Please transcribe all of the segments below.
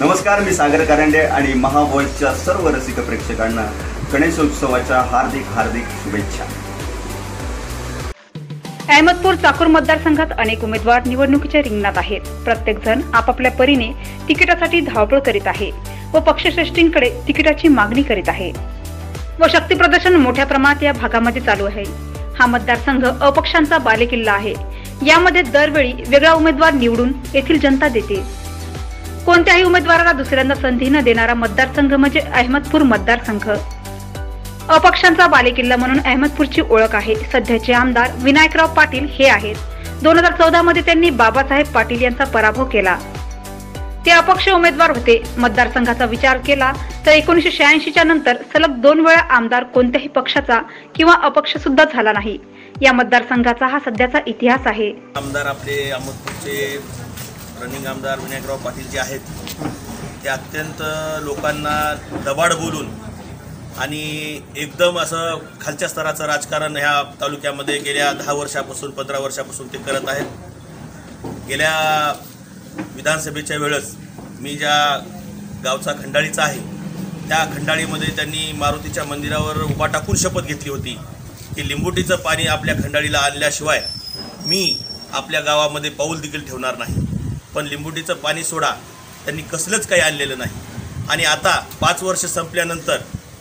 नमस्कार, मी सागर कारंडे आणि महावॉइसच्या सर्व रसिक प्रेक्षकांना गणेशोत्सवाच्या हार्दिक शुभेच्छा। अहमदपूर चाकूर मतदारसंघात अनेक उमेदवार निवडणुकीच्या रिंगणात आहेत। प्रत्येक जण आपापल्या परीने तिकिटासाठी धावपळ करीत आहे व पक्षश्रेष्ठींकडे तिकिटाची मागणी करीत आहे व शक्ती प्रदर्शन मोठ्या प्रमाणात या भागामध्ये चालू आहे। हा मतदारसंघ अपक्षांचा बालेकिल्ला आहे। यामध्ये दरवेळी वेगळा उमेदवार निवडून येथील जनता देते। कोणत्याही उमेदवाराला दुसऱ्यांदा संधी न देणारा मतदारसंघ म्हणजे अहमदपूर मतदारसंघ। अपक्षांचा बालेकिल्ला म्हणून अहमदपूरची ओळख आहे। सध्याचे आमदार विनायकराव पाटील हे आहेत। 2014 मध्ये त्यांनी बाबासाहेब पाटील यांचा पराभव केला। ते अपक्ष उमेदवार होते। मतदारसंघाचा विचार केला तर 1986 च्या नंतर सलग 2 वेळा आमदार कोणत्याही पक्षाचा किंवा अपक्ष सुद्धा झाला नाही। या मतदारसंघाचा हा सध्याचा इतिहास आहे। आमदार आपले अहमदपूरचे रनिंग आमदार विनायकराव पाटील जे आहेत ते अत्यंत लोकांना दबाड बोलून आणि एकदम असं खालच्या स्तराचं राजकारण ह्या तालुक्यामध्ये गेल्या 10 वर्षापासून 15 वर्षापासून ते करत आहेत। गेल्या विधानसभेच्या वेळेस मी ज्या गावचा खंडाळीचा आहे त्या खंडाळीमध्ये त्यांनी मारुतीच्या मंदिरावर उभा टाकून शपथ घेतली होती की लिंबोटीचं पाणी आपल्या खंडाळीला आणल्याशिवाय मी आपल्या गावामध्ये पाऊल देखील ठेवणार नाही। पण लिंबोटीचं पाणी सोडा, त्यांनी कसलंच काही आणलेलं नाही। आणि आता 5 वर्ष संपल्यानंतर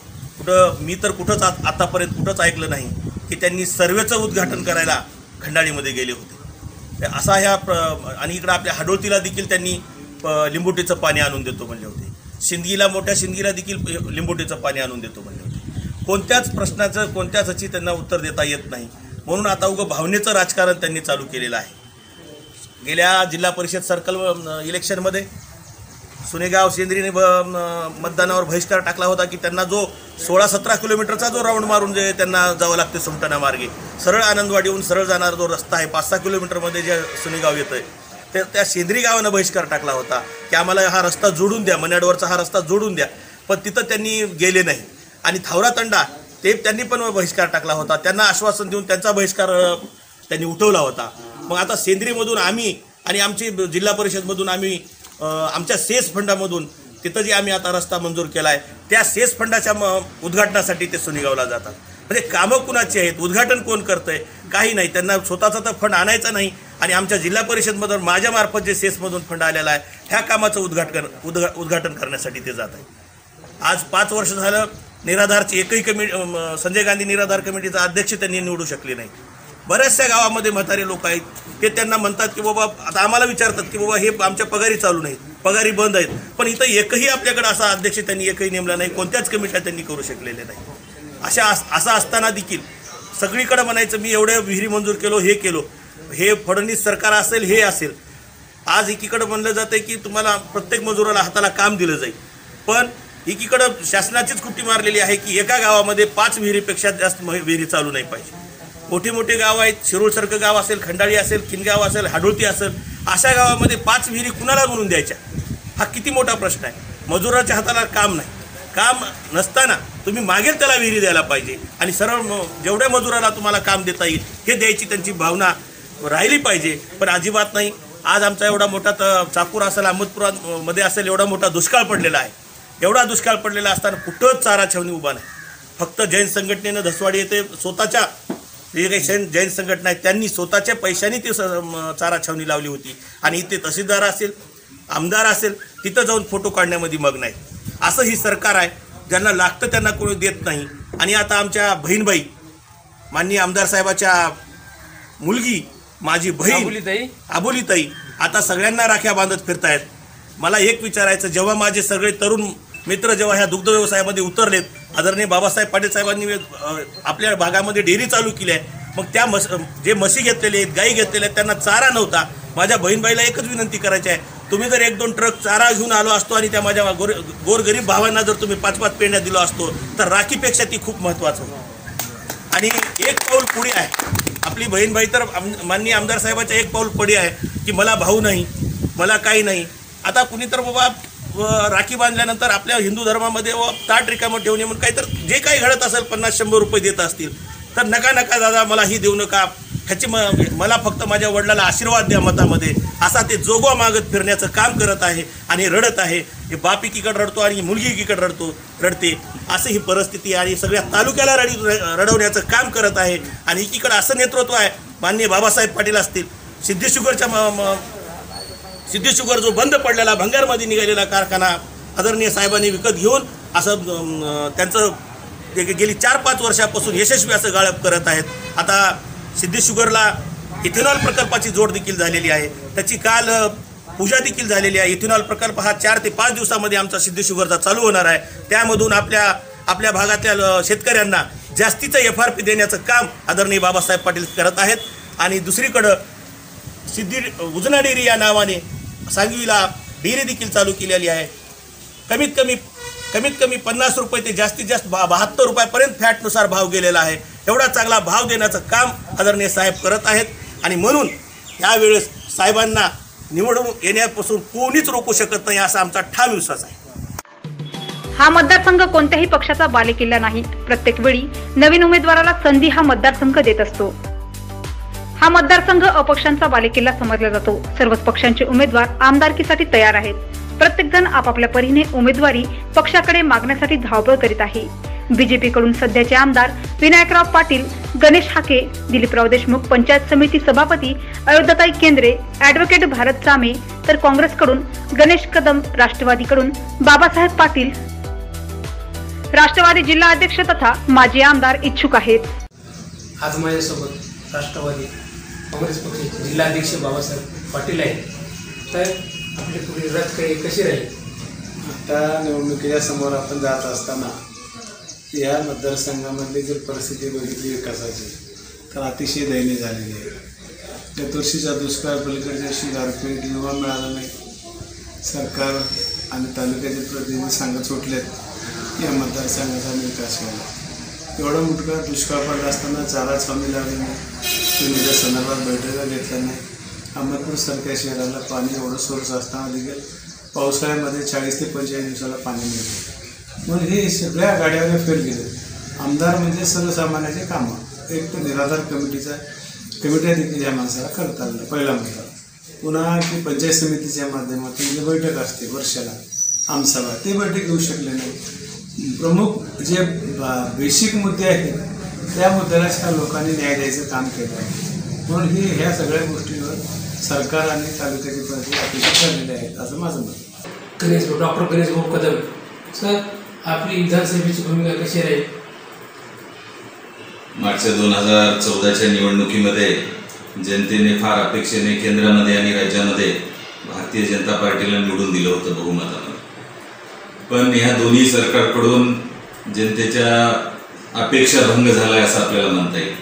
मी तर कुठंच आतापर्यंत कुठंच ऐकलं नाही की त्यांनी सर्वेचं उद्घाटन करायला खंडाळीमध्ये गेले होते। असा ह्या आणि इकडं आपल्या हाडोळतीला देखील त्यांनी लिंबोटीचं पाणी आणून देतो म्हणले होते। मोठ्या शिंदगीला देखील लिंबोटीचं पाणी आणून देतो म्हणले होते। कोणत्याच प्रश्नाचं कोणत्याच ह्याची त्यांना उत्तर देता येत नाही। म्हणून आता उगं भावनेचं राजकारण त्यांनी चालू केलेलं आहे। गेल्या जिल्हा परिषद सर्कल इलेक्शनमध्ये सुनेगाव सेंद्रीने मतदानावर बहिष्कार टाकला होता की त्यांना जो 16-17 किलोमीटरचा जो राऊंड मारून जे त्यांना जावं लागते सुमटाणा मार्गे सरळ आनंदवाडीहून सरळ जाणारा जो रस्ता आहे 5-6 किलोमीटरमध्ये जे सुनेगाव येतं आहे त्या सेंद्री गावानं बहिष्कार टाकला होता की आम्हाला हा रस्ता जोडून द्या, मन्याडवरचा हा रस्ता जोडून द्या। पण तिथं त्यांनी गेले नाही। आणि थावरा तंडा ते त्यांनी पण बहिष्कार टाकला होता। त्यांना आश्वासन देऊन त्यांचा बहिष्कार त्यांनी उठवला होता। मग आता सेंद्रीमधून आम्ही आणि आमची जिल्हा परिषदमधून आम्ही आमच्या सेस फंडामधून तिथं जे आम्ही आता रस्ता मंजूर केला आहे त्या सेस फंडाच्या उद्घाटनासाठी ते सोनेगावला जातात। म्हणजे कामं कुणाची आहेत, उद्घाटन कोण करतंय, काही नाही। त्यांना स्वतःचा तर फंड आणायचा नाही आणि आमच्या जिल्हा परिषदमधून माझ्यामार्फत जे सेसमधून फंड आलेला आहे ह्या कामाचं उद्घाटन करण्यासाठी ते जात आहे। आज 5 वर्ष झालं निराधारची एकही संजय गांधी निराधार कमिटीचा अध्यक्ष त्यांनी निवडू शकले नाही। बऱ्याचशा गावामध्ये म्हातारे लोक आहेत ते त्यांना म्हणतात की बाबा आता आम्हाला विचारतात की बाबा हे आमच्या पगारी चालू नाहीत, पगारी बंद आहेत। पण इथं एकही आपल्याकडे असा अध्यक्ष त्यांनी एकही नेमला नाही, कोणत्याच कमिट्या त्यांनी करू शकलेल्या नाही। असं असताना देखील सगळीकडे म्हणायचं मी एवढ्या विहिरी मंजूर केलो, हे केलो, हे फडणवीस सरकार असेल हे असेल। आज एकीकडे म्हणलं जातं की तुम्हाला प्रत्येक मजुराला हाताला काम दिलं जाईल, पण एकीकडं शासनाचीच कुट्टी मारलेली आहे की एका गावामध्ये 5 विहिरीपेक्षा जास्त विहिरी चालू नाही पाहिजे। मोठी गाव आहेत, शिरूरसारखं गाव असेल, खंडाळी असेल, किनगाव असेल, हाडोळती असेल, अशा गावामध्ये 5 विहिरी कुणाला म्हणून द्यायच्या हा किती मोठा प्रश्न आहे। मजुराच्या हाताला काम नाही, काम नसताना तुम्ही मागेल त्याला विहिरी द्यायला पाहिजे आणि सरळ जेवढ्या मजुराला तुम्हाला काम देता येईल हे द्यायची त्यांची भावना राहिली पाहिजे, पण अजिबात नाही। आज आमचा एवढा मोठा चाकूर असेल, अहमदपूरमध्ये असेल, एवढा मोठा दुष्काळ पडलेला आहे। एवढा दुष्काळ पडलेला असताना कुठंच चारा छावणी उभा नाही। फक्त जैन संघटनेनं धसवाडी येथे स्वतःच्या जे काही जैन संघटना आहेत त्यांनी स्वतःच्या पैशांनी ती चारा छावणी लावली होती आणि इथे तहसीलदार असेल, आमदार असेल, तिथं जाऊन फोटो काढण्यामध्ये मग्न आहेत। असं ही सरकार आहे, ज्यांना लागतं त्यांना कोणी देत नाही। आणि आता आमच्या बहीणबाई माननीय आमदार साहेबाच्या मुलगी माझी बहीण आबोलीताई आता सगळ्यांना राख्या बांधत फिरतायत। मला एक विचारायचं, जेव्हा माझे सगळे तरुण मित्र जेव्हा ह्या दुग्ध व्यवसायामध्ये उतरलेत, आदरणीय बाबासाहेब पाटील साहेबांनी आपल्या भागामध्ये डेअरी चालू केली आहे, मग त्या जे म्हशी घेतलेले आहेत, गाई घेतलेल्या आहेत, त्यांना चारा नव्हता। माझ्या बहीणबाईला एकच विनंती करायची आहे, तुम्ही जर 1-2 ट्रक चारा घेऊन आलो असतो आणि त्या माझ्या गोरगरीब भावांना जर तुम्ही 5-5 पेंड्या दिलो असतो तर राखीपेक्षा ती खूप महत्त्वाचं होतं। आणि एक पाऊल पुढे आहे आपली बहीणबाई, तर माननीय आमदार साहेबाच्या एक पाऊल पुढे आहे की मला भाऊ नाही, मला काही नाही। आता कुणी तर बाबा राखी बांधल्यानंतर आपल्या हिंदू धर्मामध्ये ताट रिकामं ठेवणे म्हणून काही तर जे काही घडत असेल 50-100 रुपये देत असतील तर नका दादा मला ही देऊ नका, ह्याची मला फक्त माझ्या वडिलाला आशीर्वाद द्या मतामध्ये, असा ते जोगवा मागत फिरण्याचं काम करत आहे आणि रडत आहे. हे बाप एकीकडे रडतो आणि मुलगी एकीकडे रडते असं ही परिस्थिती आणि सगळ्या तालुक्याला रडवण्याचं काम करत आहे. आणि एकीकडे असं नेतृत्व आहे, माननीय बाबासाहेब पाटील असतील, सिद्धी शुगर जो बंद पडलेला भंगारमध्ये निघालेला कारखाना आदरणीय साहेबांनी विकत घेऊन असं त्यांचं गेली 4-5 वर्षापासून यशस्वी असं गाळप करत आहेत. आता सिद्धी शुगरला इथेनॉल प्रकल्पाची जोड देखील झालेली आहे, त्याची काल पूजा देखील झालेली आहे. इथेनॉल प्रकल्प हा 4 ते 5 दिवसामध्ये आमचा सिद्धी शुगरचा चालू होणार आहे. त्यामधून आपल्या भागातल्या शेतकऱ्यांना जास्तीचं FRP देण्याचं काम आदरणीय बाबासाहेब पाटील करत आहेत. आणि दुसरीकडं उजना डेअरी या नावाने सांगवीला डेअरी देखील चालू केलेली आहे. कमीत कमी 50 रुपये ते जास्तीत जास्त 72 रुपयापर्यंत फॅटनुसार भाव गेलेला आहे. एवढा चांगला भाव देण्याचं काम आदरणीय साहेब करत आहेत. आणि म्हणून यावेळेस साहेबांना निवडून येण्यापासून कोणीच रोखू शकत नाही असा आमचा ठाम विश्वास आहे. हा मतदारसंघ कोणत्याही पक्षाचा बालेकिल्ला नाही. प्रत्येक वेळी नवीन उमेदवाराला संधी हा मतदारसंघ देत असतो. हा मतदारसंघ अपक्षांचा बालेकिल्ला समजला जातो. सर्वच पक्षांचे उमेदवार आमदारकीसाठी तयार आहेत. प्रत्येक जण आपापल्या परीने उमेदवारी पक्षाकडे मागण्यासाठी धावपळ करीत आहे. बीजेपी कडून सध्याचे आमदार विनायकराव पाटील, गणेश हाके, दिलीपराव देशमुख पंचायत समिती सभापती अयोध्याताई केंद्रे, ॲडव्होकेट भारत चामे, तर काँग्रेसकडून गणेश कदम, राष्ट्रवादीकडून बाबासाहेब पाटील, राष्ट्रवादी जिल्हा अध्यक्ष तथा माजी आमदार इच्छुक आहेत. आज माझ्यासोबत राष्ट्रवादी काँग्रेस पक्षाचे जिल्हाध्यक्ष बाबासाहेब पाटील आहेत. तर आपली पुढील रथ कशी राहील? आता निवडणुकीच्या समोर आपण जात असताना या मतदारसंघामधली जर परिस्थिती बघितली विकासाची तर अतिशय दयनीय झालेली आहे. चतुर्शीचा दुष्काळ पलीकडच्या वर्षी गारपीट किंवा मिळाला नाही. सरकार आणि तालुक्याचे प्रतिनिधी सांगत सुटलेत या मतदारसंघाचा विकास व्हायला. एवढा मोठा दुष्काळ पडला असताना चारा छावणी लावली नाही, तुम्ही संदर्भात बैठका घेतल्या नाही. अहमदपूरसारख्या शहराला पाणी एवढं सोर्स असताना देखील पावसाळ्यामध्ये 40 ते 45 दिवसाला पाणी मिळतं. म्हणून हे सगळ्या गाड्यावर फेल गेले. आमदार म्हणजे सर्वसामान्याचे कामं. एक तर निराधार कमिट्या देखील या माणसाला करता आल्या पहिला मुद्दा. पुन्हा की पंचायत समितीच्या माध्यमातून जे बैठक असते वर्षाला आमसभा, ते बैठक घेऊ शकले नाही. प्रमुख जे बेसिक मुद्दे आहेत त्या मुद्द्याला लोकांनी न्याय द्यायचं काम केलं आहे. म्हणून ह्या सगळ्या गोष्टींवर सरकार आणि तालुक्याचे प्रतिनिधी अपेक्षा करलेले आहेत असं माझं मत. डॉक्टर गणेश कदम सर, आपली विधानसभेची भूमिका कशी राहील? मागच्या 2014च्या निवडणुकीमध्ये जनतेने फार अपेक्षेने केंद्रामध्ये आणि राज्यामध्ये भारतीय जनता पार्टीला निवडून दिलं होतं बहुमताने. पण ह्या दोन्ही सरकारकडून जनतेच्या अपेक्षा भंग झालाय असं आपल्याला म्हणता येईल.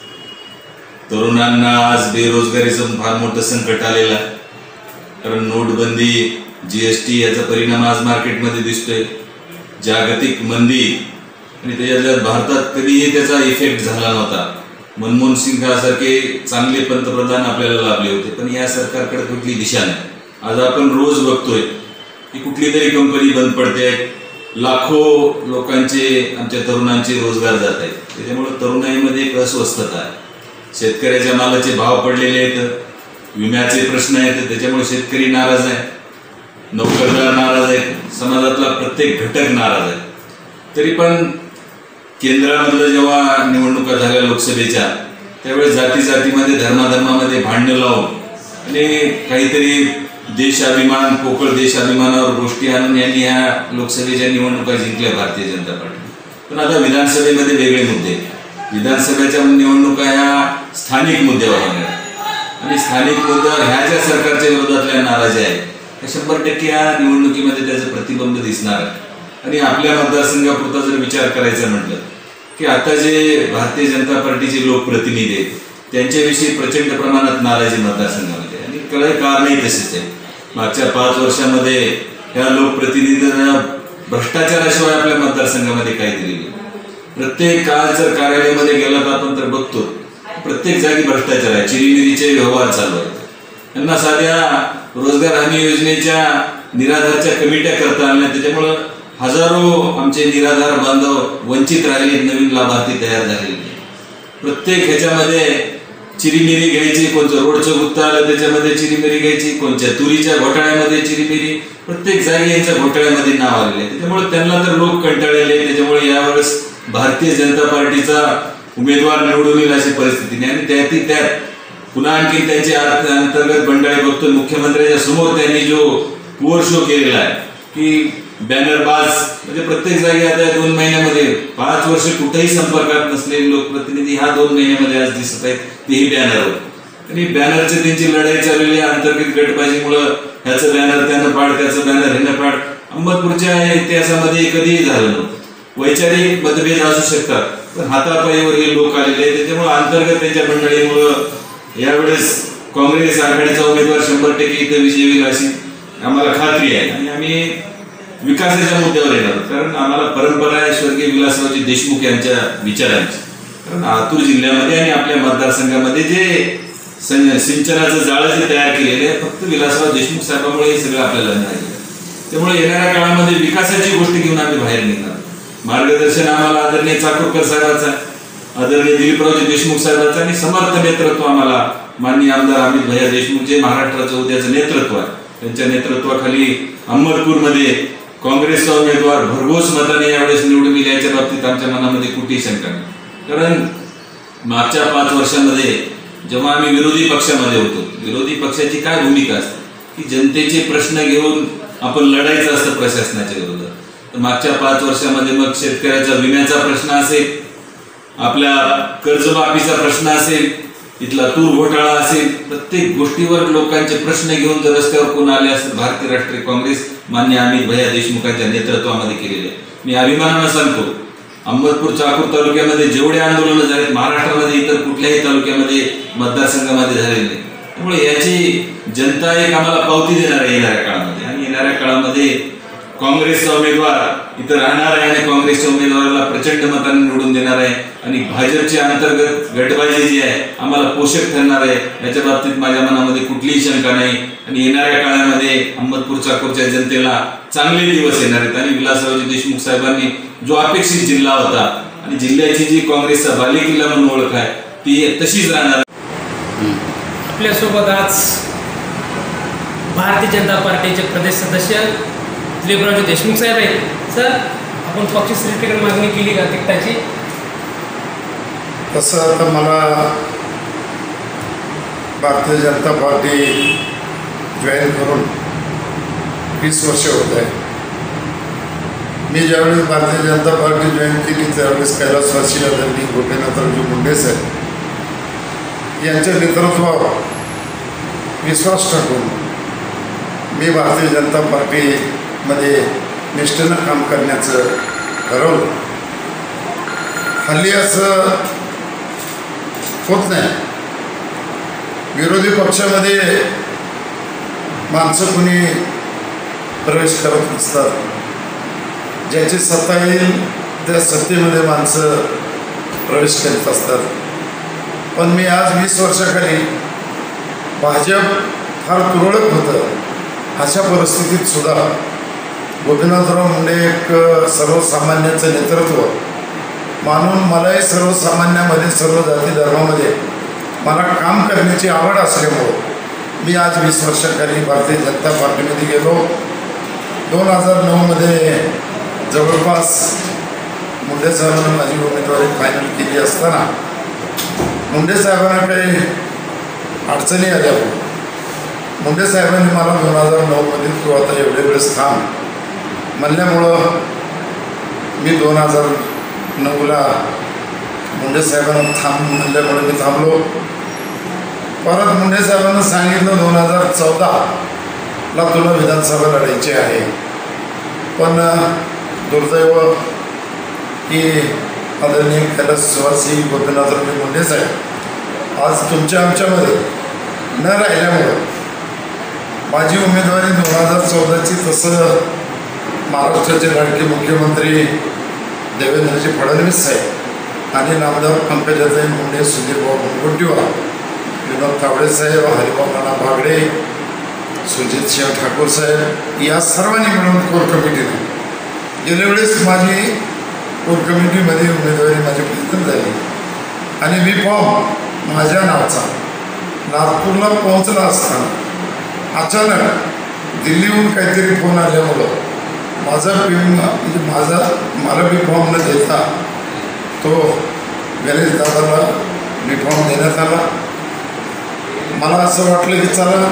तरुणांना आज बेरोजगारीचं फार मोठं संकट आलेलं आहे. कारण नोटबंदी, GST याचा परिणाम आज मार्केटमध्ये दिसतोय. जागतिक मंदी आणि त्याच्यात भारतात कधीही त्याचा इफेक्ट झाला नव्हता. मनमोहन सिंगासारखे चांगले पंतप्रधान आपल्याला लाभले होते, पण या सरकारकडे कुठली दिशा नाही. आज आपण रोज बघतोय की कुठली तरी कंपनी बंद पडते, लाखो लोकांचे, आमच्या तरुणांचे रोजगार जात आहेत. त्याच्यामुळे तरुणाईमध्ये एक अस्वस्थता आहे. शेतकऱ्याच्या मालाचे भाव पडलेले आहेत, विम्याचे प्रश्न आहेत, त्याच्यामुळे शेतकरी नाराज आहे, नोकरदार नाराज आहेत, समाजातला प्रत्येक घटक नाराज आहे. तरी पण केंद्रामधलं जेव्हा निवडणुका झाल्या लोकसभेच्या, त्यावेळेस जातीमध्ये धर्मामध्ये भांडणं लावून आणि काहीतरी देशाभिमान, पोकळ देशाभिमानावर गोष्टी आणून यांनी ह्या लोकसभेच्या निवडणुका जिंकल्या भारतीय जनता पार्टी. पण आता विधानसभेमध्ये वेगळे मुद्दे. विधानसभेच्या निवडणुका ह्या स्थानिक मुद्द्यावर होणार आणि स्थानिक मुद्द्यावर ह्या ज्या सरकारच्या विरोधातल्या नाराजी आहेत त्या 100% ह्या निवडणुकीमध्ये त्याचं प्रतिबिंब दिसणार आहे. आणि आपल्या मतदारसंघापुरता जर विचार करायचा म्हटलं की आता जे भारतीय जनता पार्टीचे लोकप्रतिनिधी आहेत त्यांच्याविषयी प्रचंड प्रमाणात नाराजी मतदारसंघामध्ये आणि कारणही तसेच आहे. मागच्या 5 वर्षामध्ये ह्या लोकप्रतिनिधींना भ्रष्टाचाराशिवाय आपल्या मतदारसंघामध्ये काही दिलेली. प्रत्येक आज जर कार्यालयामध्ये गेला तर आपण तर बघतो प्रत्येक जागी भ्रष्टाचार आहे, चिरीमिरीचे व्यवहार चालू आहेत. त्यांना साध्या रोजगार हमी योजनेच्या निराधारच्या कमिट्या करता आल्या, त्याच्यामुळं हजारो आमचे निराधार बांधव वंचित राहिले, नवीन लाभार्थी तयार झालेले. प्रत्येक ह्याच्यामध्ये चिरीमिरी घ्यायची, कोणचं रोडचं गुत्त आलं त्याच्यामध्ये चिरीमिरी घ्यायची, कोणत्या तुरीच्या घोटाळ्यामध्ये चिरीमिरी, प्रत्येक जागी यांच्या घोटाळ्यामध्ये नाव आलेले आहे. त्याच्यामुळे त्यांना तर लोक कंटाळलेले. त्याच्यामुळे यावेळेस भारतीय जनता पार्टीचा उमेदवार निवडून येईल अशी परिस्थिती नाही. आणि त्यात पुन्हा आणखी त्यांचे अंतर्गत मंडळी बघतो. मुख्यमंत्र्यांच्या समोर त्यांनी जो पुअर शो केलेला आहे की बॅनरबाज, म्हणजे प्रत्येक जागी आता 2 महिन्यामध्ये 5 वर्ष कुठेही संपर्कात नसलेले लोकप्रतिनिधी ह्या 2 महिन्यामध्ये आज दिसत आहेत, तेही बॅनरवर. आणि बॅनरची त्यांची लढाई चाललेली आहे अंतर्गत गटबाजीमुळं. ह्याचं बॅनर त्यानं पाड, त्याचं बॅनर ह्यानं पाड. अहमदपूरच्या इतिहासामध्ये कधीही झालं नव्हतं. वैचारिक मतभेद असू शकतात, पण हातापायीवर हे लोक आलेले आहेत. त्याच्यामुळे अंतर्गत त्यांच्या मंडळीमुळं यावेळेस काँग्रेस आघाडीचा उमेदवार 100% इथे विजयी होईल अशी आम्हाला खात्री आहे. आणि आम्ही विकासाच्या मुद्द्यावर येणार, कारण आम्हाला परंपरा आहे स्वर्गीय विलासरावजी देशमुख यांच्या विचारांची. कारण लातूर जिल्ह्यामध्ये आणि आपल्या मतदारसंघामध्ये जे सिंचनाचं जाळं जे तयार केलेलं आहे, फक्त विलासराव देशमुख साहेबांमुळे हे सगळं आपल्याला मिळालेलं आहे. त्यामुळे येणाऱ्या काळामध्ये विकासाची गोष्टी घेऊन आम्ही बाहेर निघणार. मार्गदर्शन आम्हाला आदरणीय चाकूरकर साहेबांचा, आदरणीय दिलीपरावजी देशमुख साहेबांचा आणि समर्थ नेतृत्व आम्हाला माननीय आमदार अमित भैया देशमुख जे महाराष्ट्राचं उद्याचं नेतृत्व आहे, त्यांच्या नेतृत्वाखाली अहमदपूरमध्ये काँग्रेसचा उमेदवार भरघोस मताने यावेळेस निवडून येईल याच्या बाबतीत आमच्या मनामध्ये कुठेही शंका नाही. कारण मागच्या 5 वर्षामध्ये जेव्हा आम्ही विरोधी पक्षामध्ये होतो, विरोधी पक्षाची काय भूमिका असते की जनतेचे प्रश्न घेऊन आपण लढायचं असतं प्रशासनाच्या विरोधात. तर मागच्या 5 वर्षामध्ये मग शेतकऱ्याचा विम्याचा प्रश्न असेल, आपल्या कर्जमाफीचा प्रश्न असेल, इथला तूर घोटाळा असेल, प्रत्येक गोष्टीवर लोकांचे प्रश्न घेऊन जर रस्त्यावर कोण आले असतील, भारतीय राष्ट्रीय काँग्रेस मान्य अमित भैया देशमुखांच्या नेतृत्वामध्ये केलेले. मी अभिमानानं सांगतो, अहमदपूर चाकूर तालुक्यामध्ये जेवढे आंदोलनं झाले महाराष्ट्रामध्ये इतर कुठल्याही तालुक्यामध्ये मतदारसंघामध्ये झालेले नाही. त्यामुळे याची जनता एक आम्हाला पावती देणार आहे येणाऱ्या काळामध्ये. आणि येणाऱ्या काळामध्ये काँग्रेसचा उमेदवार इथं राहणार आहे आणि काँग्रेसच्या उमेदवाराला प्रचंड मतांनी निवडून देणार आहे. आणि भाजपची अंतर्गत गटबाजी जी आहे आम्हाला पोषक ठरणार आहे, याच्या बाबतीत माझ्या मनामध्ये कुठलीही शंका नाही. आणि येणाऱ्या काळामध्ये अहमदपूर चाकूरच्या जनतेला चांगले दिवस येणार आहेत. आणि विलासरावजी देशमुख साहेबांनी जो अपेक्षित जिल्हा होता आणि जिल्ह्याची जी काँग्रेसचा बालेकिल्ला म्हणून ओळख आहे ती तशीच राहणार. आपल्यासोबत आज भारतीय जनता पार्टीचे प्रदेश सदस्य दिलीपरावजी देशमुख साहेब आहेत. सर, आपण पक्षश्रेष्ठीकडे मागणी केली का तिकिटाची? तसं आता मला भारतीय जनता पार्टी जॉईन करून 20 वर्ष होत आहे. मी ज्यावेळेस भारतीय जनता पार्टी जॉईन केली त्यावेळेस कैलासवासी आदरणीय गोपीनाथरावजी मुंडे साहेब यांच्या नेतृत्वावर विश्वास टाकून मी भारतीय जनता पार्टीमध्ये निष्ठेनं काम करण्याचं ठरवलं. हल्ली असं होत नाही. विरोधी पक्षामध्ये माणसं कुणी प्रवेश करत नसतात. ज्याची सत्ता येईल त्या सत्तेमध्ये माणसं प्रवेश करीत असतात. पण मी आज 20 वर्षाखाली भाजप फार तुरळक होतं अशा परिस्थितीत सुद्धा गोपीनाथराव मुंडे एक सर्वसामान्यांचं नेतृत्व मानून मलाही सर्वसामान्यामध्ये सर्व जाती धर्मामध्ये मला काम करण्याची आवड असल्यामुळं मी आज 20 वर्षाखाली भारतीय जनता पार्टीमध्ये गेलो. 2009मध्ये जवळपास मुंडे साहेबांना माझी उमेदवारी फायनल केली असताना मुंडे साहेबांना काही अडचणी आल्या. मुंडे साहेबांनी मला 2009मध्ये तू आता एवढे वेळेस थांब म्हणल्यामुळं मी 2009ला मुंडे साहेबांना थांब म्हणल्यामुळे मी थांबलो. परत मुंडे साहेबांना सांगितलं 2014ला तुला विधानसभा लढायची आहे. पण दुर्दैव की आदरणीय कैलासवासी गोपीनाथरावजी मुंडे साहेब आज तुमच्या आमच्यामध्ये न राहिल्यामुळं माझी उमेदवारी 2014ची तसं महाराष्ट्राचे लाडके मुख्यमंत्री देवेंद्रजी फडणवीस साहेब आणि नामदार पंकजाताई मुंडे, सुधीरभाऊ मुनगंटीवार, विनोद तावडे साहेब, हरिभाऊ नाना बागडे, सुजित सिंह ठाकूर साहेब या सर्वांनी मिळून कोर कमिटीने गेल्या वेळेस माझी कोर कमिटीमध्ये उमेदवारी माझी फायनल झाली आणि मी फॉर्म माझ्या नावचा नागपूरला पोहोचला असताना अचानक दिल्लीहून काहीतरी फोन आल्यामुळं मला बी फॉर्म न देता तो गणेश दादाला बी फॉर्म देण्यात आला. मला असं वाटलं की चला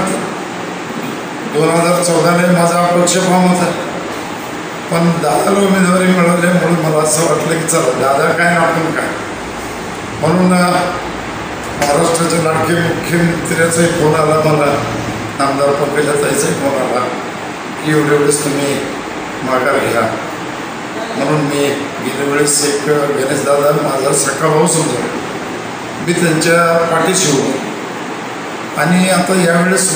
2014 माझा अपक्ष फॉर्म होता, पण दादाला उमेदवारी मिळाल्यामुळे मला असं वाटलं की चला दादा काय ना आपण काय, म्हणून महाराष्ट्राच्या लाडके मुख्यमंत्र्याचाही फोन आला मला, आमदार पंकजाताईचाही फोन आला की एवढेच तुम्ही माघार घ्या. म्हणून मी गेल्या वेळेस एक गणेशदादा माझा सख्खा भाऊ समजा, मी त्यांच्या पाठीशी होतो. आणि आता यावेळेस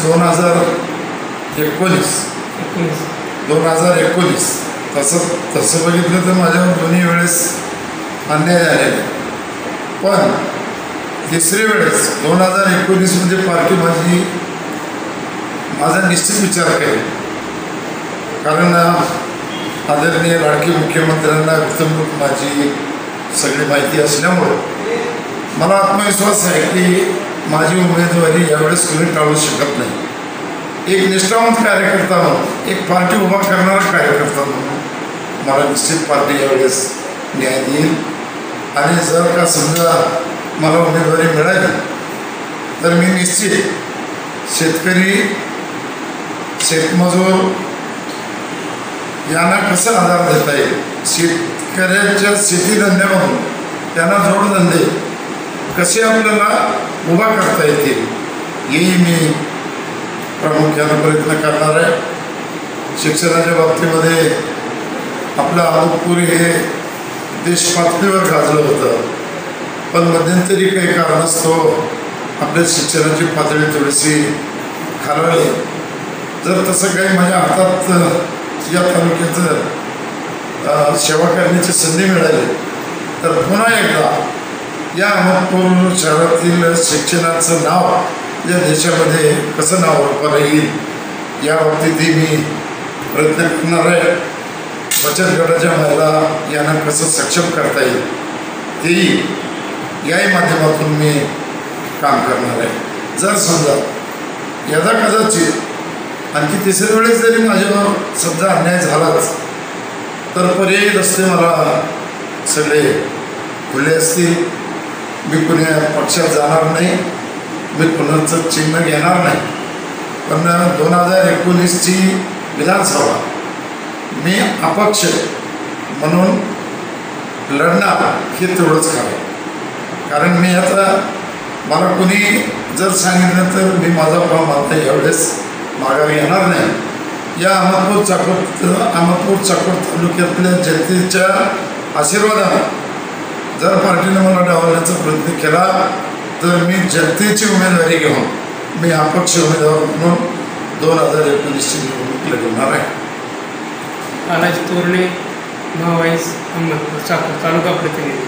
2019 तसं बघितलं तर माझ्यावर दोन्ही वेळेस अन्याय झालेला, पण तिसरी वेळेस 2019 पार्टी माझा निश्चित विचार केला. कारण आदरणीय लाडकी मुख्यमंत्र्यांना वितंबूक माझी सगळी माहिती असल्यामुळे मला आत्मविश्वास आहे की माझी उमेदवारी यावेळेस कोणी टाळू शकत नाही. एक निष्ठावंत कार्यकर्ता म्हणून, एक पार्टी उभा करणारा कार्यकर्ता म्हणून मला निश्चित पार्टी यावेळेस न्याय देईल. आणि जर का समजा मला उमेदवारी मिळाली तर मी निश्चित शेतकरी, शेतमजूर यांना कसं आधार देता येईल, शेतकऱ्यांच्या शेतीधंद्यामधून त्यांना जोडधंदे कसे आपल्याला उभा करता येतील हेही मी प्रामुख्याने प्रयत्न करणार आहे. शिक्षणाच्या बाबतीमध्ये आपलं अहमदपूर हे देश पातळीवर गाजलं होतं, पण मध्यंतरी काही कारणास्तव आपल्या शिक्षणाची पातळी थोडीशी खालावली. जर तसं काही माझ्या हातात या तालुक्याचं सेवा करण्याची संधी मिळाली तर पुन्हा एकदा या अहमदपूर शहरातील शिक्षणाचं नाव या देशामध्ये कसं नाव रूपाला येईल या बाबतीतही मी प्रयत्न करणार आहे. बचत गटाच्या महिला यांना कसं सक्षम करता येईल तेही याही माध्यमातून मी काम करणार आहे. जर समजा यदा कदाचित आणखी तिसऱ्या वेळेस जरी माझ्यावर समजा अन्याय झालाच तर पर्यायी रस्ते मला सगळे खुले असतील. मी कुण्या पक्षात जाणार नाही, मी कुणाचं चिन्ह घेणार नाही, पण 2019ची विधानसभा मी अपक्ष म्हणून लढणार हे तेवढंच खरं. कारण मी आता मला कुणी जर सांगितलं तर मी माझा फॉर्म आता यावेळेस माघार घेणार नाही. या अहमदपूर चाकूर तालुक्यातल्या जनतेच्या आशीर्वादाने जर पार्टीने मला डावलण्याचा प्रयत्न केला तर मी जनतेची उमेदवारी घेऊन मी अपक्ष उमेदवार म्हणून 2019ची निवडणूक लढवणार आहे. तानाजी तोरणे, महावाईस अहमदपूर चाकूर तालुका प्रतिनिधी.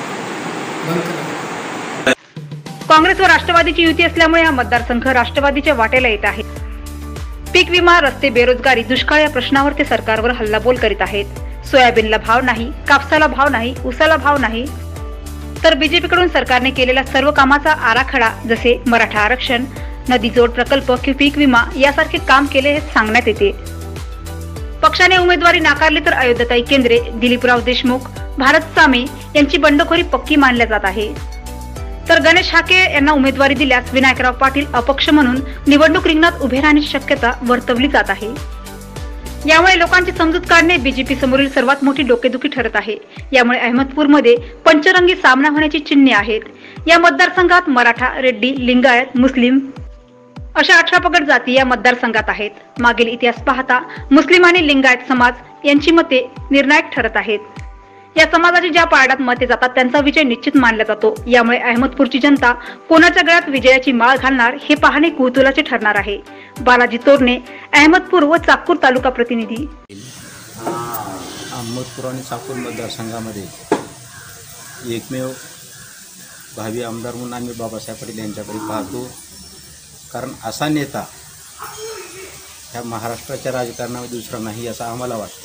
काँग्रेस व राष्ट्रवादीची युती असल्यामुळे हा मतदारसंघ राष्ट्रवादीच्या वाटेला येत आहे. पीक विमा, रस्ते, बेरोजगारी, दुष्काळ या प्रश्नावर ते सरकारवर हल्लाबोल करीत आहेत. सोयाबीनला भाव नाही, कापसाला भाव नाही, ऊसाला भाव नाही, तर बीजेपीकडून सरकारने केलेल्या सर्व कामाचा आराखडा जसे मराठा आरक्षण, नदी जोड प्रकल्प किंवा पीक विमा यासारखे काम केले हे सांगण्यात येते. पक्षाने उमेदवारी नाकारली तर अयोध्याताई केंद्रे, दिलीपराव देशमुख, भारत सामे यांची बंडखोरी पक्की मानल्या जात आहे. तर गणेश हाके यांना उमेदवारी दिल्यास विनायकराव पाटील अपक्ष म्हणून निवडणूक रिंगणात उभे राहण्याची शक्यता वर्तवली जात आहे. यामुळे लोकांची समजूत काढणे बीजेपी समोरील सर्वात मोठी डोकेदुखी ठरत आहे. यामुळे अहमदपूरमध्ये पंचरंगी सामना होण्याची चिन्हे आहेत. या मतदारसंघात मराठा, रेड्डी, लिंगायत, मुस्लिम अशा 18 पगड जाती या मतदारसंघात आहेत. मागील इतिहास पाहता मुस्लिम आणि लिंगायत समाज यांची मते निर्णायक ठरत आहेत. या समाजाची ज्या पारड्यात मते जातात त्यांचा विजय निश्चित मानला जातो. यामुळे अहमदपूरची जनता कोणाच्या गळ्यात विजयाची माळ घालणार हे पाहणे कुतूहलाचे ठरणार आहे. बालाजी तोरणे, अहमदपूर व चाकूर तालुका प्रतिनिधी. अहमदपूर आणि चाकूर मतदारसंघामध्ये एकमेव भावी आमदार म्हणून आम्ही बाबासाहेब पाटील यांच्याकडे पाहतो. कारण असा नेता ह्या महाराष्ट्राच्या राजकारणामध्ये दुसरा नाही असं आम्हाला वाटते.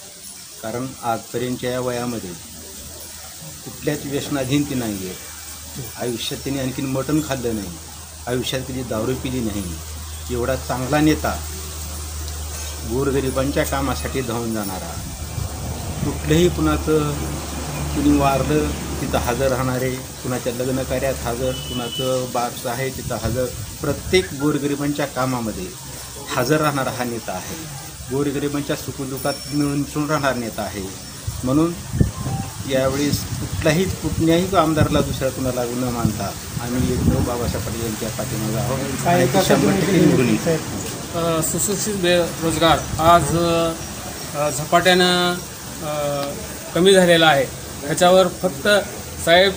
कारण आजपर्यंतच्या या वयामध्ये कुठल्याच व्यसनाधीन ती नाही आहे. आयुष्यात त्यांनी आणखीन मटण खाल्लं नाही, आयुष्यात कधी दारू पिली नाही, एवढा चांगला नेता, गोरगरिबांच्या कामासाठी धावून जाणारा, कुठलंही कुणाचं कुणी वारलं तिथं हजर राहणारे, कुणाच्या लग्न कार्यात हजर, कुणाचं बारसं आहे तिथं हजर, प्रत्येक गोरगरिबांच्या कामामध्ये हजर राहणारा हा नेता आहे. गोरगरिबांच्या सुखदुःखात मिळून राहणारा नेता आहे. म्हणून यावेळेस कुठल्याही आमदारला दुसऱ्या कुणाला न मानता आम्ही एकमेव बाबासाहेब पाटील यांच्या पाठीमागे आहोत आणि 100% निवडून येतो. सुशिक्षित बेरोजगार आज झपाट्यानं कमी झालेला आहे. ह्याच्यावर फक्त साहेब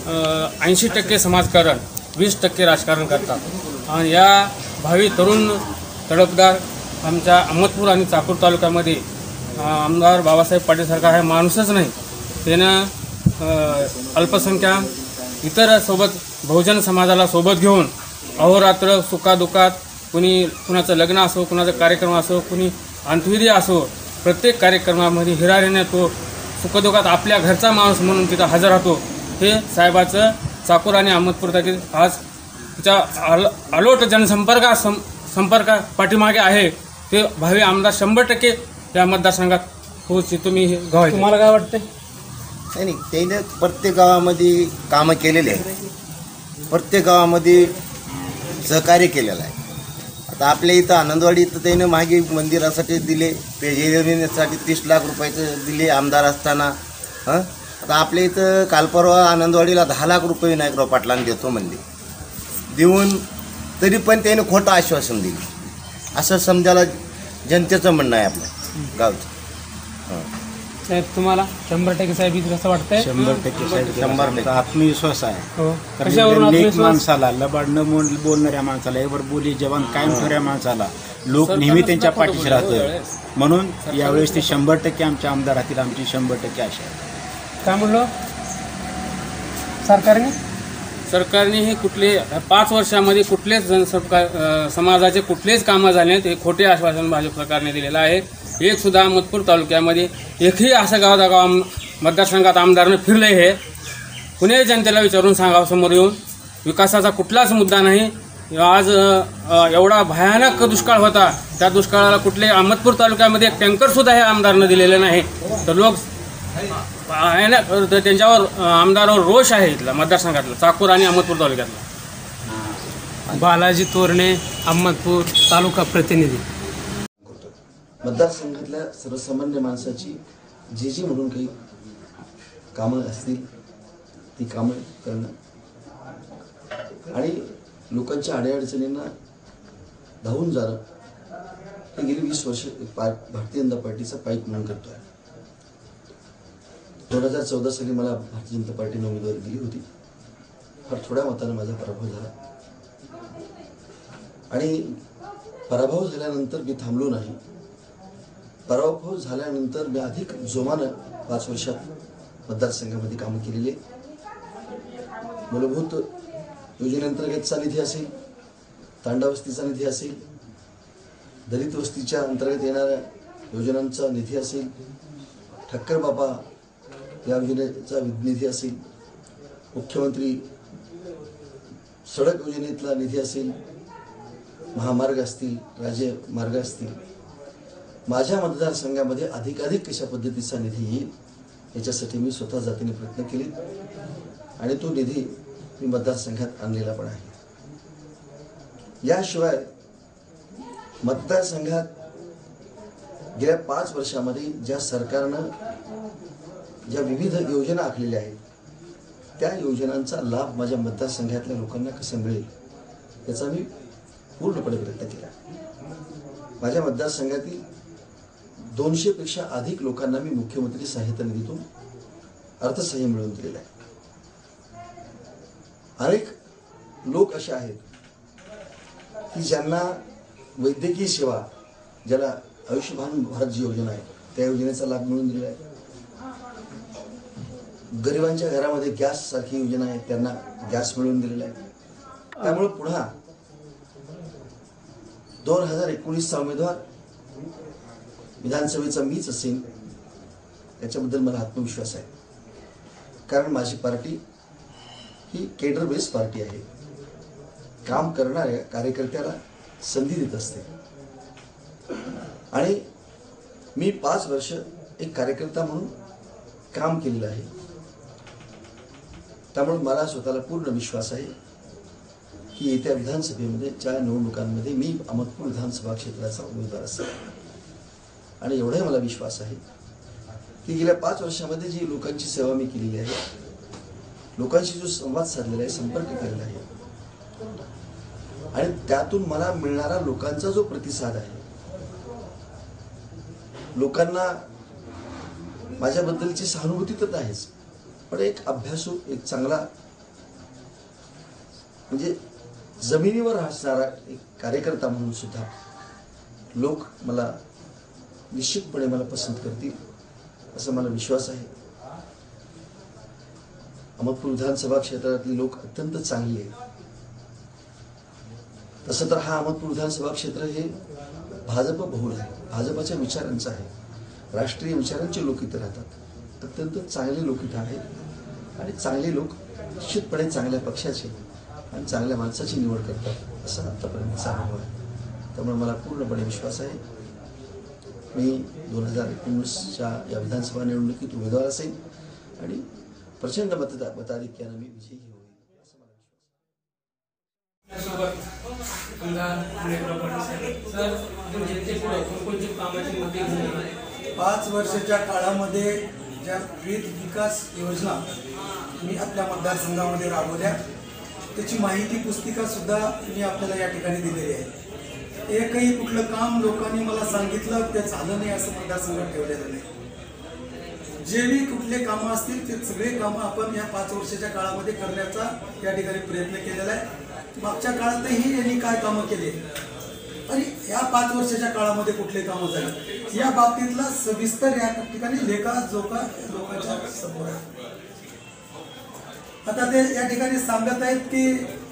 80% समाजकारण 20% राजकारण करतात आणि या भावी तरुण तडफदार आमच्या अहमदपूर आणि चाकूर तालुक्यामध्ये आमदार बाबासाहेब पाटील सरकार हे माणूसच नाही, त्यानं अल्पसंख्याक इतर सोबत बहुजन समाजाला सोबत घेऊन अहोरात्र सुखादुखात कुणाचं लग्न असो, कुणाचा कार्यक्रम असो, कुणी अंत्यविधी असो, प्रत्येक कार्यक्रमामध्ये हिरारीने तो सुखदुखात आपल्या घरचा माणूस म्हणून तिथं हजर राहतो. हे साहेबाचं चाकूर आणि अहमदपूर तालुक्यात आज तिच्या अलोट संपर्क पाठीमागे आहे. ते भावी आमदार 100% या मतदारसंघात होच तुम्ही गाव. तुम्हाला काय वाटतं? नाही, त्याने प्रत्येक गावामध्ये कामं केलेले आहेत, प्रत्येक गावामध्ये सहकार्य केलेलं आहे. आता आपल्या इथं आनंदवाडी इथं त्यानं मागे मंदिरासाठी दिले, योजनेसाठी 30 लाख रुपयाचं दिले आमदार असताना. आता आपल्या इथं कालपरवा आनंदवाडीला 10 लाख रुपये विनायकराव पाटलांनी देतो म्हणले, देऊन तरी पण त्याने खोटं आश्वासन दिले, असं समजायला जनतेचं म्हणणं आहे आपल्या गावचं. साहेब तुम्हाला 100% साहेब कसं वाटतंय? 100% साहेब 100% आत्मविश्वास आहे. कशावरून कारण आत्मविश्वास? माणसाला लबाड न बोलणाऱ्या माणसाला, एवर बोली जवान कायम ठेवणाऱ्या माणसाला लोक नेहमी त्यांच्या पाठीशी राहतं. म्हणून यावेळेस ते 100% आमच्या आमदार राहतील, आमची 100% आशा आहे. काय म्हणलो सरकारने हे कुठले 5 वर्षामध्ये कुठलेच समाजाचे कुठलेच कामं झाले नाहीत. हे खोटे आश्वासन भाजप सरकारने दिलेलं आहे. एक सुद्धा अहमदपूर तालुक्यामध्ये एकही असं गावागाव मतदारसंघात आमदारनं फिरलं हे कुणी जनतेला विचारून सांगावं समोर येऊन. विकासाचा कुठलाच मुद्दा नाही. आज एवढा भयानक दुष्काळ होता, त्या दुष्काळाला कुठले अहमदपूर तालुक्यामध्ये एक टँकरसुद्धा हे आमदारनं दिलेलं नाही. तर लोक त्यांच्यावर आमदारावर रोष आहे इथला मतदारसंघातला, चाकूर आणि अहमदपूर तालुक्यातला. बालाजी तोरणे, अहमदपूर तालुका प्रतिनिधी. मतदारसंघातल्या सर्वसामान्य माणसाची जी म्हणून काही कामं असतील ती कामं करणं आणि लोकांच्या अडीअडचणींना धावून जाणं हे गेली 20 वर्ष भारतीय जनता पार्टीचा पाईप म्हणून करतो आहे. 2014 साली मला भारतीय जनता पार्टीने उमेदवारी दिली होती. फार थोड्या मताने माझा पराभव झाला आणि पराभव झाल्यानंतर मी थांबलो नाही. पराभव झाल्यानंतर मी अधिक जोमानं 5 वर्षात मतदारसंघामध्ये कामं केलेली. मूलभूत योजनेअंतर्गतचा निधी असेल, तांडावस्तीचा निधी असेल, दलित वस्तीच्या अंतर्गत येणाऱ्या योजनांचा निधी असेल, ठक्कर बाबा या योजनेचा निधी असेल, मुख्यमंत्री सडक योजनेतला निधी असेल, महामार्ग असतील, राज्य मार्ग असतील, माझ्या मतदारसंघामध्ये अधिकाधिक कशा पद्धतीचा निधी येईल याच्यासाठी मी स्वतः जातीने प्रयत्न केले आणि तो निधी मी मतदारसंघात आणलेला पण आहे. याशिवाय मतदारसंघात गेल्या 5 वर्षामध्ये ज्या सरकारनं ज्या विविध योजना आखलेल्या आहेत त्या योजनांचा लाभ माझ्या मतदारसंघातल्या लोकांना कसा मिळेल याचा मी पूर्णपणे प्रयत्न केला. माझ्या मतदारसंघातील 200 पेक्षा अधिक लोकांना मी मुख्यमंत्री सहाय्यता निधीतून अर्थसहाय्य मिळवून दिलेलं आहे. अनेक लोक असे आहेत की ज्यांना वैद्यकीय सेवा, ज्याला आयुष्यमान भारत जी योजना आहे त्या योजनेचा लाभ मिळवून दिलेला आहे. गरिबांच्या घरामध्ये गॅस सारखी योजना आहे त्यांना गॅस मिळवून दिलेला आहे. त्यामुळे पुन्हा 2019चा उमेदवार विधानसभेचा मीच असेल याच्याबद्दल मला आत्मविश्वास आहे. कारण माझी पार्टी ही केडर बेस पार्टी आहे. काम करणाऱ्या कार्यकर्त्याला संधी देत असते आणि मी 5 वर्ष एक कार्यकर्ता म्हणून काम केलेलं आहे. त्यामुळे मला स्वतःला पूर्ण विश्वास आहे की येत्या विधानसभेमध्ये ज्या निवडणुकांमध्ये मी अहमदपूर विधानसभा क्षेत्राचा उमेदवार असेल. आणि एवढाही मला विश्वास आहे की गेल्या 5 वर्षामध्ये जी लोकांची सेवा मी केलेली आहे, लोकांशी जो संवाद साधलेला आहे, संपर्क केलेला आहे आणि त्यातून मला मिळणारा लोकांचा जो प्रतिसाद आहे, लोकांना माझ्याबद्दलची सहानुभूती तर आहेच, पण एक अभ्यासू, एक चांगला म्हणजे जमिनीवर असणारा एक कार्यकर्ता म्हणून सुद्धा लोक मला निश्चितपणे मला पसंत करतील असं मला विश्वास आहे. अहमदपूर विधानसभा क्षेत्रातली लोक अत्यंत चांगली आहेत. तसं तर हा अहमदपूर विधानसभा क्षेत्र हे भाजप बहुल आहे, भाजपच्या विचारांचं आहे, राष्ट्रीय विचारांचे लोक इथे राहतात. अत्यंत चांगले लोक इथं आहेत आणि चांगले लोक निश्चितपणे चांगल्या पक्षाचे आणि चांगल्या माणसाची निवड करतात असं आतापर्यंतचा अनुभव आहे. त्यामुळे मला पूर्णपणे विश्वास आहे मी 2019च्या या विधानसभा निवडणुकीत उमेदवार असेल आणि प्रचंड मताधिक्यानं मी विजयी होईल असं मला विश्वास. 5 वर्षाच्या काळामध्ये ज्या विविध विकास योजना मी आपल्या मतदारसंघामध्ये राबवल्या त्याची माहिती पुस्तिका सुद्धा मी आपल्याला या ठिकाणी दिलेली आहे. एकही कुठलं काम लोकांनी मला सांगितलं ते झालं नाही असं मतदारसंघात ठेवलेलं नाही. जे बी कुठले कामं असतील ते सगळे कामं आपण या 5 वर्षाच्या काळामध्ये करण्याचा या ठिकाणी प्रयत्न केलेला आहे. मागच्या काळातही यांनी काय कामं केली आणि या 5 वर्षाच्या काळामध्ये कुठले कामं झाले या बाबतीतला सविस्तर या ठिकाणी लेखाजोखा लोकांच्या समोर आहे. आता ते या ठिकाणी सांगत आहेत की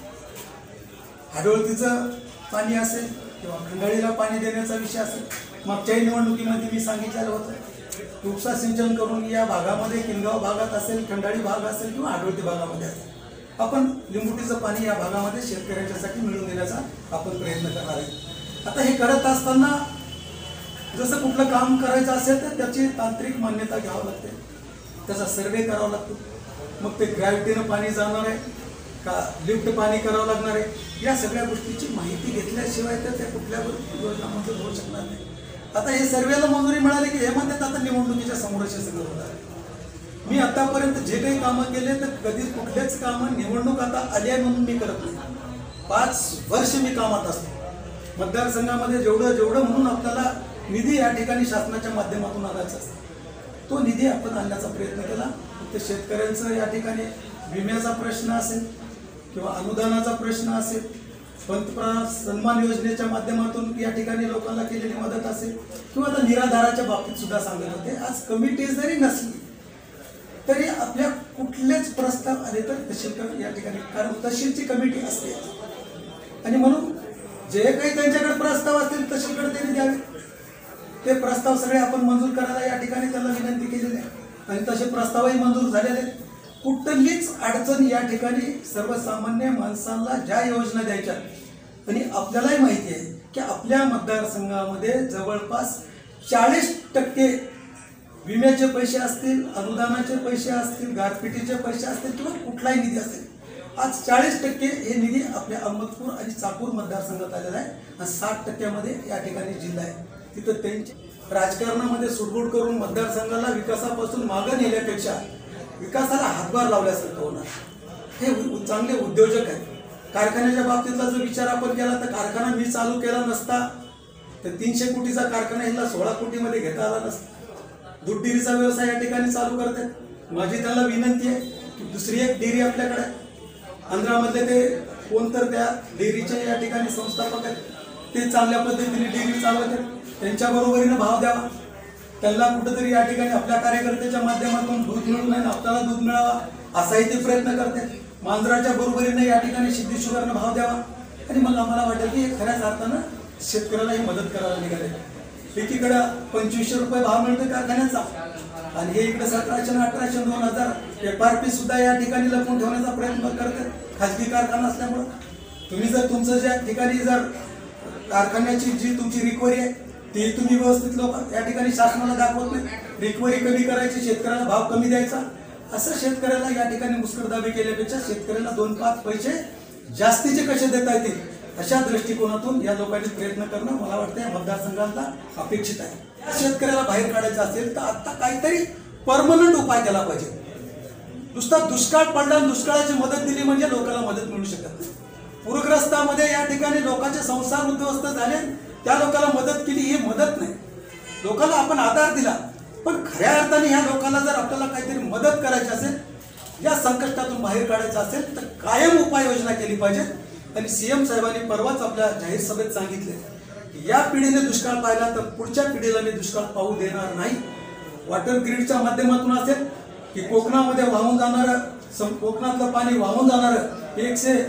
हाडोळतीचं पाणी असेल किंवा खंडाळीला पाणी देण्याचा विषय असेल. मागच्याही निवडणुकीमध्ये मी सांगितलेलं होतं उपसा सिंचन करून या भागामध्ये किनगाव भागात असेल, खंडाळी भाग असेल किंवा हाडोळती भागामध्ये असेल आपण लिंबुटीचं पाणी या भागामध्ये शेतकऱ्यांच्यासाठी मिळवून देण्याचा आपण प्रयत्न करणार आहे. आता हे करत असताना जसं कुठलं काम करायचं असेल तर त्याची तांत्रिक मान्यता घ्यावं लागते, त्याचा सर्वे करावा लागतो. मग ते ग्रॅव्हिटीनं पाणी जाणार आहे का लिफ्ट पाणी करावं लागणार आहे या सगळ्या गोष्टीची माहिती घेतल्याशिवाय तर त्या कुठल्या योजना मंजूर होऊ शकणार नाही. आता हे सर्वेला मंजुरी मिळाली की हे म्हणतात आता निवडणुकीच्या समोरच सगळं होणार. मी आतापर्यंत जे काही कामं केले तर कधीच कुठलेच कामं निवडणूक आता आली आहे म्हणून मी करत नाही. 5 वर्ष मी कामात असतो मतदारसंघामध्ये जेवढं म्हणून आपल्याला निधी या ठिकाणी शासनाच्या माध्यमातून आणायचा असतो तो निधी आपण आणण्याचा प्रयत्न केला. ते शेतकऱ्यांचं या ठिकाणी विम्याचा प्रश्न असेल किंवा अनुदानाचा प्रश्न असेल, पंतप्रधान सन्मान योजनेच्या माध्यमातून या ठिकाणी लोकांना केलेली मदत असेल किंवा आता निराधाराच्या बाबतीत सुद्धा सांगत होते. आज कमिटी जरी नसली तरी आपल्या कुठलेच प्रस्ताव आले तर तहसील या ठिकाणी, कारण तहसीलची कमिटी असते आणि म्हणून जे काही त्यांच्याकडे प्रस्ताव असतील तहसीलकडे त्यांनी द्यावे. ते प्रस्ताव सगळे आपण मंजूर करायला या ठिकाणी त्याला विनंती केलेली आहे आणि तसे प्रस्तावही मंजूर झालेले आहेत. कुठलीच अडचण या ठिकाणी सर्वसामान्य माणसांना ज्या योजना द्यायच्या आणि आपल्यालाही माहिती आहे की आपल्या मतदारसंघामध्ये जवळपास 40% विम्याचे पैसे असतील, अनुदानाचे पैसे असतील, गारपिटीचे पैसे असतील किंवा कुठलाही निधी असेल, आज 40% हे निधी आपल्या अहमदपूर आणि चाकूर मतदारसंघात आलेला आहे आणि 60% या ठिकाणी जिल्हा आहे. तिथं त्यांची राजकारणामध्ये सुडबुड करून मतदारसंघाला विकासापासून मागं नेल्यापेक्षा विकासाला हातभार लावल्यासारखं होणार. हे चांगले उद्योजक आहेत. कारखान्याच्या बाबतीतला जो विचार आपण केला तर कारखाना मी चालू केला नसता तर 300 कोटीचा कारखाना ह्याला 16 कोटीमध्ये घेता आला नसता. दूध डेअरीचा व्यवसाय या ठिकाणी चालू करतात. माझी त्यांना विनंती आहे की दुसरी एक डेअरी आपल्याकडे आंध्रामधले ते कोण तर त्या डेअरीचे या ठिकाणी संस्थापक आहेत, ते चांगल्या पद्धतीने डेअरी चालवतात. त्यांच्या बरोबरीनं भाव द्यावा, त्यांना कुठेतरी या ठिकाणी आपल्या कार्यकर्त्याच्या माध्यमातून दूध मिळू नये, आपल्याला दूध मिळावा असाही ते प्रयत्न करतात. मांजराच्या बरोबरीने या ठिकाणी सिद्धेश्वरांना भाव द्यावा आणि मग आम्हाला वाटेल की खऱ्याच अर्थानं शेतकऱ्यालाही मदत करायला निघाले. एकीकडे 2500 रुपये भाव मिळतो कारखान्याचा आणि हे इकडे 1700 1800 2000 FRP सुद्धा या ठिकाणी लपवून ठेवण्याचा प्रयत्न करतात खाजगी कारखाना असल्यामुळे. तुम्ही जर तुमचं ज्या ठिकाणी जर कारखान्याची जी तुमची रिकव्हरी आहे ती तुम्ही व्यवस्थित लोक या ठिकाणी शासनाला दाखवत नाही. रिकव्हरी कमी करायची, शेतकऱ्याला भाव कमी द्यायचा, असं शेतकऱ्याला या ठिकाणी मुस्करदाबी केल्यापेक्षा शेतकऱ्याला 2-5 पैसे जास्तीचे कसे देता येतील अशा दृष्टिकोनातून या लोकांनी प्रयत्न करणं मला वाटतं या मतदारसंघाला अपेक्षित आहे. या शेतकऱ्याला बाहेर काढायचं असेल तर आता काहीतरी परमनंट उपाय केला पाहिजे. नुसता दुष्काळ पडला आणि दुष्काळाची मदत दिली म्हणजे लोकांना मदत मिळू शकत नाही. पूरग्रस्तामध्ये या ठिकाणी लोकांचे संसार उद्ध्वस्त झाले, त्या लोकांना मदत केली ही मदत नाही. लोकांना आपण आधार दिला, पण खऱ्या अर्थाने ह्या लोकांना जर आपल्याला काहीतरी मदत करायची असेल, या संकटातून बाहेर काढायचं असेल तर कायम उपाययोजना केली पाहिजे. आणि CM साहेबांनी परवाच आपल्या जाहीर सभेत सांगितले की या पिढीने दुष्काळ पाहिला तर पुढच्या पिढीला मी दुष्काळ पाहू देणार नाही. वॉटर ग्रीडच्या माध्यमातून असेल की कोकणामध्ये वाहून जाणारं, कोकणातलं पाणी वाहून जाणारं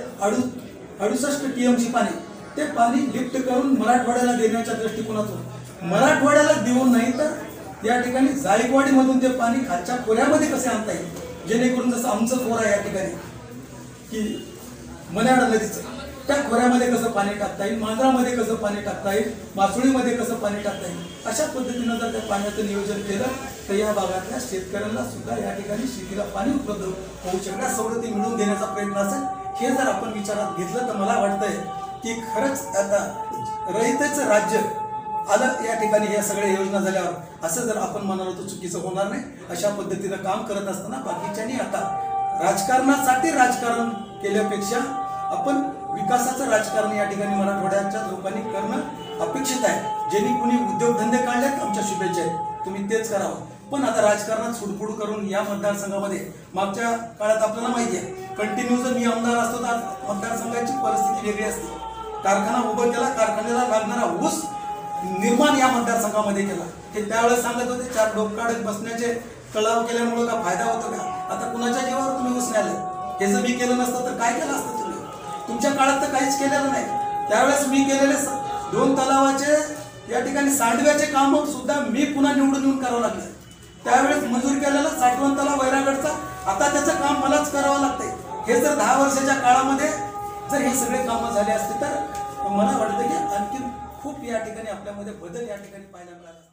168 TMC पाणी, ते पाणी लिफ्ट करून मराठवाड्याला देण्याच्या दृष्टिकोनातून मराठवाड्याला देऊन नाही तर या ठिकाणी जायकवाडीमधून ते पाणी खालच्या खोऱ्यामध्ये कसे आणता येईल, जेणेकरून जसं आमचं खोरं आहे या ठिकाणी की मन्याड नदीचं, त्या खोऱ्यामध्ये कसं पाणी टाकता येईल, मांजरामध्ये कसं पाणी टाकता येईल, मासुळीमध्ये कसं पाणी टाकता येईल, अशा पद्धतीनं जर त्या पाण्याचं नियोजन केलं तर या भागातल्या शेतकऱ्यांना सुद्धा या ठिकाणी शेतीला पाणी उपलब्ध होऊ शकणार, सवलती मिळवून देण्याचा प्रयत्न असेल. हे जर आपण विचारात घेतलं तर मला वाटतंय की खरंच आता रयतेचं राज्य आलं या ठिकाणी या सगळ्या योजना झाल्यावर, असं जर आपण म्हणालो तर चुकीचं होणार नाही. अशा पद्धतीनं काम करत असताना बाकीच्यांनी आता राजकारणासाठी राजकारण केल्यापेक्षा आपण विकासाचं राजकारण या ठिकाणी मराठवाड्याच्या लोकांनी करणं अपेक्षित आहे. ज्यांनी कुणी उद्योगधंदे काढलेत आमच्या शुभेच्छा आहेत, तुम्ही तेच करावं. पण आता राजकारणात सुडफुड करून या मतदारसंघामध्ये मागच्या काळात आपल्याला माहिती आहे कंटिन्यू जर मी आमदार असतो तर मतदारसंघाची परिस्थिती वेगळी असते. कारखाना उभं केला, कारखान्याला लागणारा ऊस निर्माण या मतदारसंघामध्ये केला. हे त्यावेळेस सांगत होते 4 डोकाडत बसण्याचे कळाव केल्यामुळे का फायदा होतो का? आता कुणाच्या जीवावर तुम्ही ऊस न्याले? हे जर मी केलं नसतं तर काय केलं असतं तुम्ही? तुमच्या काळात तर काहीच केलेलं नाही. त्यावेळेस मी केलेले 2 तलावाचे या ठिकाणी सांडव्याचे काम सुद्धा मी पुन्हा निवडून येऊन करावं लागलं. त्यावेळेस मंजूर केलेला 60 तलाव वैरागडचा, आता त्याचं काम मलाच करावं लागतंय. हे जर 10 वर्षाच्या काळामध्ये जर हे सगळे कामं झाले असते तर मला वाटतं की आणखी खूप या ठिकाणी आपल्यामध्ये बदल या ठिकाणी पाहायला मिळाला.